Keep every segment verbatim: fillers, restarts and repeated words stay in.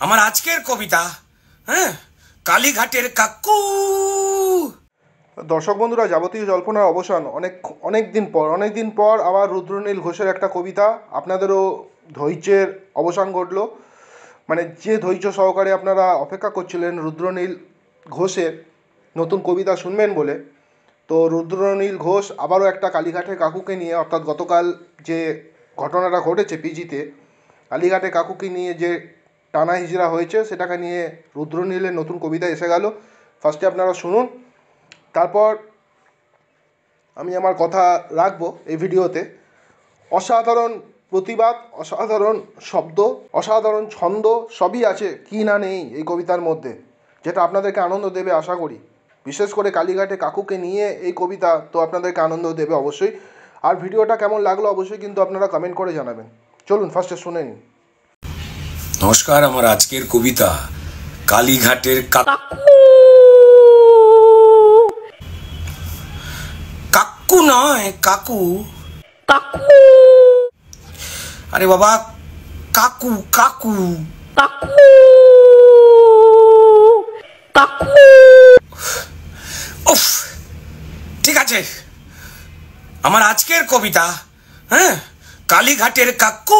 আমার আজকের কবিতা হ্যাঁ কালীঘাটের কাকু। দর্শক বন্ধুরা, যাবতীয় জল্পনার অবসান অনেক অনেক দিন পর অনেক দিন পর আবার রুদ্রনীল ঘোষের একটা কবিতা। আপনাদেরও ধৈর্যের অবসান ঘটল, মানে যে ধৈর্য সহকারে আপনারা অপেক্ষা করছিলেন রুদ্রনীল ঘোষের নতুন কবিতা শুনবেন বলে, তো রুদ্রনীল ঘোষ আবারও একটা কালীঘাটের কাকুকে নিয়ে, অর্থাৎ গতকাল যে ঘটনাটা ঘটেছে পিজিতে, কালীঘাটের কাকুকে নিয়ে যে টানা হিজড়া হয়েছে সেটাকে নিয়ে রুদ্রনীলের নতুন কবিতা এসে গেল। ফার্স্টে আপনারা শুনুন, তারপর আমি আমার কথা রাখবো এই ভিডিওতে। অসাধারণ প্রতিবাদ, অসাধারণ শব্দ, অসাধারণ ছন্দ সবই আছে, কি না নেই এই কবিতার মধ্যে, যেটা আপনাদেরকে আনন্দ দেবে আশা করি। বিশেষ করে কালীঘাটে কাকুকে নিয়ে এই কবিতা তো আপনাদেরকে আনন্দ দেবে অবশ্যই। আর ভিডিওটা কেমন লাগলো অবশ্যই কিন্তু আপনারা কমেন্ট করে জানাবেন। চলুন ফার্স্টে শুনে নিন। নমস্কার, আমার আজকের কবিতা কালীঘাটের কাকু। কাকু নয় কাকু, কাকু। আরে বাবা, কাকু কাকু কাকু কাকু। উফ, ঠিক আছে, আমার আজকের কবিতা হ্যাঁ কালীঘাটের কাকু।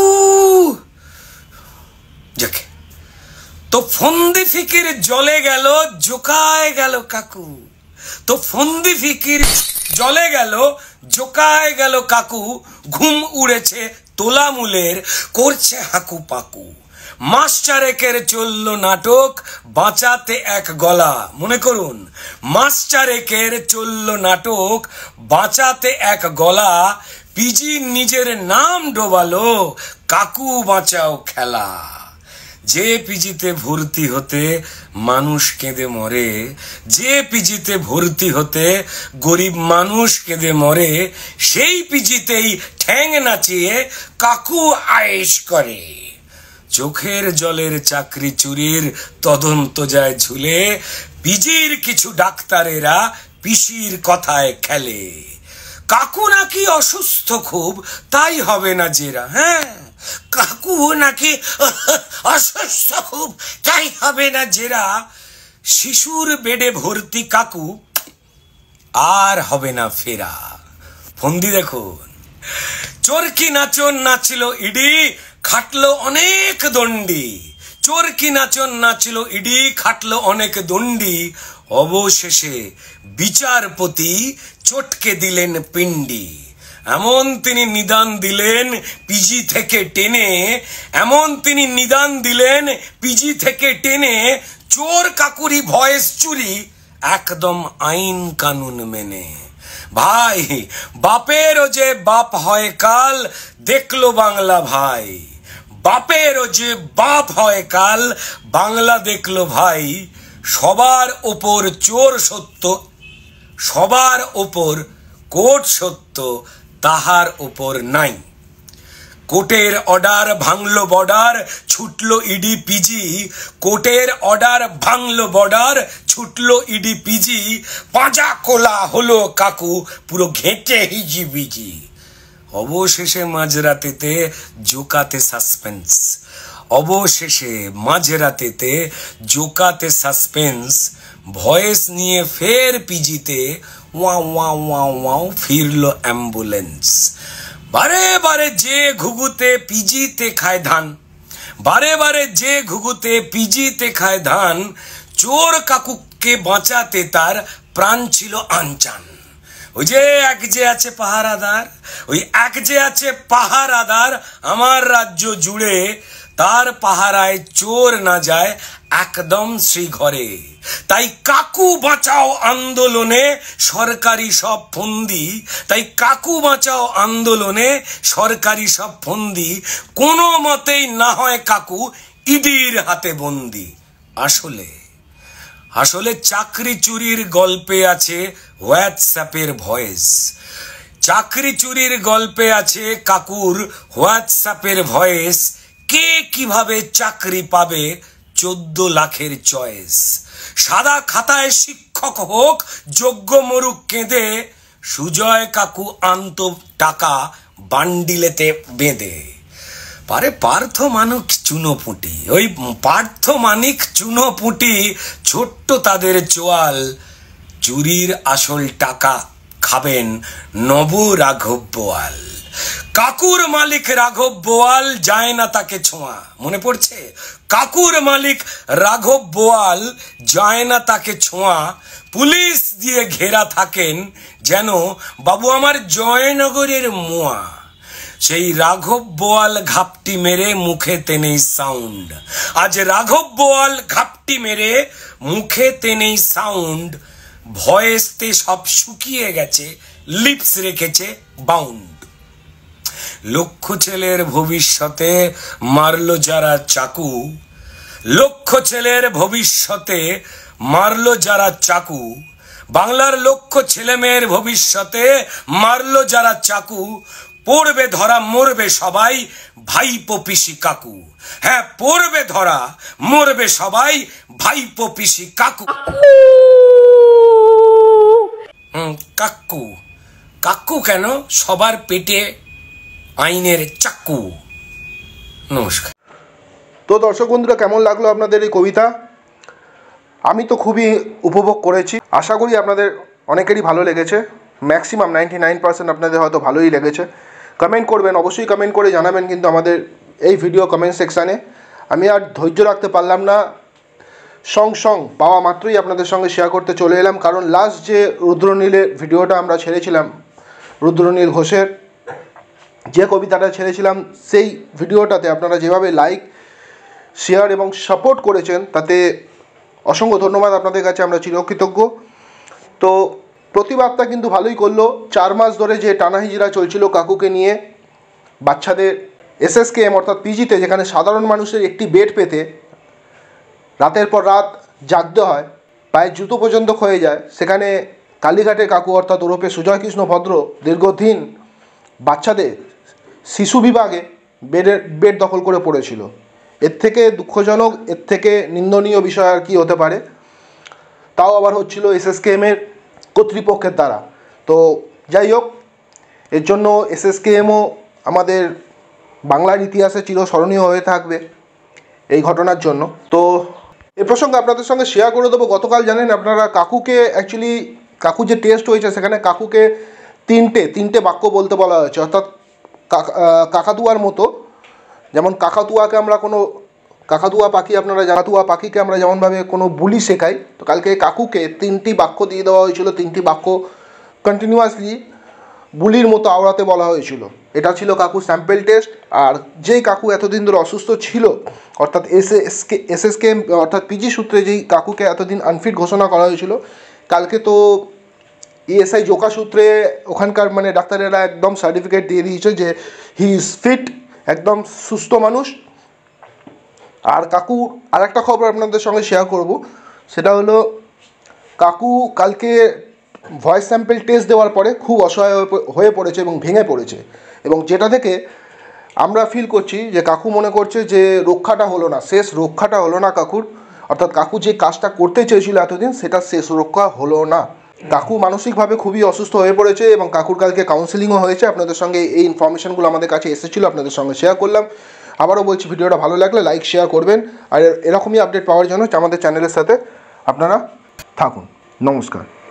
দেখে তো ফন্দি ফিকির জলে গেল, জোকায় গেল কাকু। তো ফন্দি ফিকির জলে গেল, জোকায় গেল কাকু। ঘুম উড়েছে তোলামুলের, করছে হাকু পাকু। মাস চারেকের চলল নাটক, বাঁচাতে এক গলা। মনে করুন, মাস চারেকের চলল নাটক, বাঁচাতে এক গলা। পিজি নিজের নাম ডোবালো, কাকু বাঁচাও খেলা। যে পিজিতে ভর্তি হতে মানুষ কেঁদে মরে, যে পিজিতে ভর্তি হতে গরিব মানুষ কেঁদে মরে, সেই পিজিতেই ঠ্যাং নাচিয়ে কাকু আয়েশ করে। চোখের জলের চাকরি চুরির তদন্ত যায় ঝুলে, পিজির কিছু ডাক্তারেরা পিসির কথায় খেলে। কাকু নাকি অসুস্থ খুব, তাই হবে না জেরা। হ্যাঁ, কাকু নাকি অসুস্থ খুব, তাই হবে না জেরা। শিশুর বেডে ভর্তি কাকু, আর হবে না ফেরা। ফন্দি দেখুন, চোরকি নাচন নাচল ইডি, খাটলো অনেক দণ্ডি। চোরকি নাচন নাচল ইডি, খাটলো অনেক দণ্ডি। অবশেষে বিচারপতি চটকে দিলেন পিণ্ডি। এমন তিনি নিদান দিলেন পিজি থেকে টেনে, এমন তিনি নিদান দিলেন পিজি থেকে টেনে। চোর কাকুরি ভয়েস চুরি, একদম আইন কানুন মেনে। ভাই বাপেরও যে বাপ হয় কাল, দেখলো বাংলা ভাই। বাপেরও যে বাপ হয় কাল, বাংলা দেখলো ভাই। সবার ওপর চোর সত্য, সবার ওপর কোর্ট সত্য, তাহার ওপর নাই। কোর্টের অর্ডার ভাঙলো বর্ডার, ছুটলো ইডি পিজি। কোর্টের অর্ডার ভাঙলো বর্ডার, ছুটলো ইডি পিজি। পাঁজা কোলা হলো কাকু, পুরো ঘেঁটে হিজি বিজি। অবশেষে মাঝরাতেতে জোকাতে সাসপেন্স, অবশেষে মাঝরাতেতে জোকাতে সাসপেন্স। ভয়েস নিয়ে ফের পিজিতে ওয়া ওয়া ওয়া ওয়াও ফিরলো অ্যাম্বুলেন্স। বারে বারে যে ঘুঘুতে পিজিতে খায় ধান, বারে বারে যে ঘুঘুতে পিজিতে খায় ধান। চোর কাকুকে বাঁচাতে তার প্রাণ ছিল আনচান। ওই যে এক যে আছে পাহারাদার, ওই এক যে আছে পাহারাদার আমার রাজ্য জুড়ে, তার পাহারায় চোর না যায় একদম শ্রীঘরে। তাই কাকু বাঁচাও আন্দোলনে সরকারি সব ফন্দি, তাই কাকু বাঁচাও আন্দোলনে সরকারি সব ফন্দি। কোনো মতেই না হয় কাকু ইডির হাতে বন্দি। আসলে আসলে চাকরি চুরির গল্পে আছে হোয়াটসঅ্যাপের ভয়েস। চাকরি চুরির গল্পে আছে কাকুর হোয়াটসঅ্যাপের ভয়েস। কে কিভাবে চাকরি পাবে, চোদ্দ লাখের চয়েস। সাদা খাতায় শিক্ষক হোক, যোগ্য মরুক কেঁদে। সুজয় কাকু আনত টাকা বান্ডিলেতে বেঁধে। পারে পার্থ মানিক চুনোপুটি, ওই পার্থ মানিক চুনোপুটি ছোট্ট তাদের চোয়াল, চুরির আসল টাকা খাবেন নব রাঘব বোয়াল। কাকুর মালিক রাঘব বোয়াল, যায় না তাকে ছোঁয়া। মনে পড়ছে? কাকুর মালিক রাঘব বোয়াল, যায় না তাকে ছোঁয়া। পুলিশ দিয়ে ঘেরা থাকেন যেন বাবু আমার জয়নগরের মোয়া। সেই রাঘব বোয়াল ঘাপটি মেরে মুখে তেনেই সাউন্ড। আজ রাঘব বোয়াল ঘাপটি মেরে মুখে তেনেই সাউন্ড। ভয়েসতে সব শুকিয়ে গেছে, লিপস রেখেছে বাউন্ড। লক্ষ ছেলের ভবিষ্যতে মারলো যারা চাকু, লক্ষ ছেলের ভবিষ্যতে মারলো যারা চাকু, বাংলার লক্ষ ছেলে মেয়ের ভবিষ্যতে মারলো যারা চাকু। পড়বে ধরা মরবে সবাই ভাইপো পিসি কাকু। হ্যাঁ, পড়বে ধরা মরবে সবাই ভাইপো পিসি কাকু। হুম, কাকু কাকু কেন? সবার পেটে আইনের চাকু। নমস্কার। তো দর্শক বন্ধুরা, কেমন লাগলো আপনাদের এই কবিতা? আমি তো খুবই উপভোগ করেছি। আশা করি আপনাদের অনেকেরই ভালো লেগেছে। ম্যাক্সিমাম নাইনটি নাইন পার্সেন্ট আপনাদের হয়তো ভালোই লেগেছে। কমেন্ট করবেন, অবশ্যই কমেন্ট করে জানাবেন কিন্তু আমাদের এই ভিডিও কমেন্ট সেকশানে। আমি আর ধৈর্য রাখতে পারলাম না, সং সং পাওয়া মাত্রই আপনাদের সঙ্গে শেয়ার করতে চলে এলাম। কারণ লাস্ট যে রুদ্রনীলের ভিডিওটা আমরা ছেড়েছিলাম, রুদ্রনীল ঘোষের যে কবিতাটা ছেড়েছিলাম, সেই ভিডিওটাতে আপনারা যেভাবে লাইক, শেয়ার এবং সাপোর্ট করেছেন, তাতে অসংখ্য ধন্যবাদ আপনাদের কাছে, আমরা চিরকৃতজ্ঞ। তো প্রতিবাদটা কিন্তু ভালোই করলো। চার মাস ধরে যে টানাহিজড়া চলছিল কাকুকে নিয়ে, বাচ্চাদের এসএসকেএম অর্থাৎ পিজিতে, যেখানে সাধারণ মানুষের একটি বেড পেতে রাতের পর রাত জাগতে হয়, পায়ের জুতো পর্যন্ত ক্ষয়ে যায়, সেখানে কালীঘাটের কাকু অর্থাৎ ওরফে সুজয় কৃষ্ণ ভদ্র দীর্ঘদিন বাচ্চাদের শিশু বিভাগে বেডের বেড দখল করে পড়েছিল। এর থেকে দুঃখজনক, এর থেকে নিন্দনীয় বিষয় আর কি হতে পারে? তাও আবার হচ্ছিল এসএসকেএমের কর্তৃপক্ষের দ্বারা। তো যাই হোক, এর জন্য এসএসকেএমও আমাদের বাংলার ইতিহাসে চিরস্মরণীয় হয়ে থাকবে এই ঘটনার জন্য। তো এ প্রসঙ্গে আপনাদের সঙ্গে শেয়ার করে দেবো, গতকাল জানেন আপনারা কাকুকে অ্যাকচুয়ালি কাকু যে টেস্ট হয়েছে সেখানে কাকুকে তিনটে তিনটে বাক্য বলতে বলা হয়েছে, অর্থাৎ কাকাতুয়ার মতো। যেমন কাকাতুয়াকে আমরা কোনো কাকাতুয়া পাখি আপনারা কাকাতুয়া পাখিকে আমরা যেমনভাবে কোনো বুলি শেখাই, তো কালকে কাকুকে তিনটি বাক্য দিয়ে দেওয়া হয়েছিল। তিনটি বাক্য কন্টিনিউয়াসলি বুলির মতো আওড়াতে বলা হয়েছিল। এটা ছিল কাকুর স্যাম্পল টেস্ট। আর যেই কাকু এতদিন ধরে অসুস্থ ছিল, অর্থাৎ এসএসকে এসএসকে অর্থাৎ পিজি সূত্রে যেই কাকুকে এতদিন আনফিট ঘোষণা করা হয়েছিল, কালকে তো ইএসআই জোকা সূত্রে ওখানকার মানে ডাক্তারেরা একদম সার্টিফিকেট দিয়ে দিয়েছে যে হি ইজ ফিট, একদম সুস্থ মানুষ। আর কাকু আর একটা খবর আপনাদের সঙ্গে শেয়ার করব, সেটা হলো কাকু কালকে ভয়েস স্যাম্পল টেস্ট দেওয়ার পরে খুব অসহায় হয়ে পড়েছে এবং ভেঙে পড়েছে, এবং যেটা থেকে আমরা ফিল করছি যে কাকু মনে করছে যে রক্ষাটা হলো না, শেষ রক্ষাটা হলো না কাকুর। অর্থাৎ কাকু যে কাজটা করতে চেয়েছিল এতদিন, সেটা শেষ রক্ষা হলো না। কাকু মানসিকভাবে খুবই অসুস্থ হয়ে পড়েছে এবং কাকুর কালকে কাউন্সেলিংও হয়েছে। আপনাদের সঙ্গে এই ইনফরমেশনগুলো আমাদের কাছে এসেছিলো, আপনাদের সঙ্গে শেয়ার করলাম। আবারও বলছি, ভিডিওটা ভালো লাগলে লাইক শেয়ার করবেন, আর এরকমই আপডেট পাওয়ার জন্য আমাদের চ্যানেলের সাথে আপনারা থাকুন। নমস্কার।